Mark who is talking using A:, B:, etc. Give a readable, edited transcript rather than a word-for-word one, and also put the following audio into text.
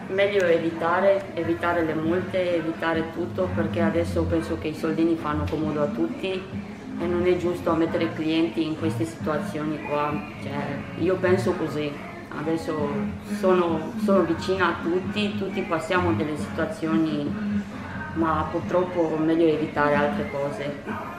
A: Meglio evitare le multe, evitare tutto, perché adesso penso che i soldini fanno comodo a tutti e non è giusto mettere i clienti in queste situazioni qua. Cioè, io penso così, adesso sono vicina a tutti, tutti passiamo delle situazioni, ma purtroppo meglio evitare altre cose.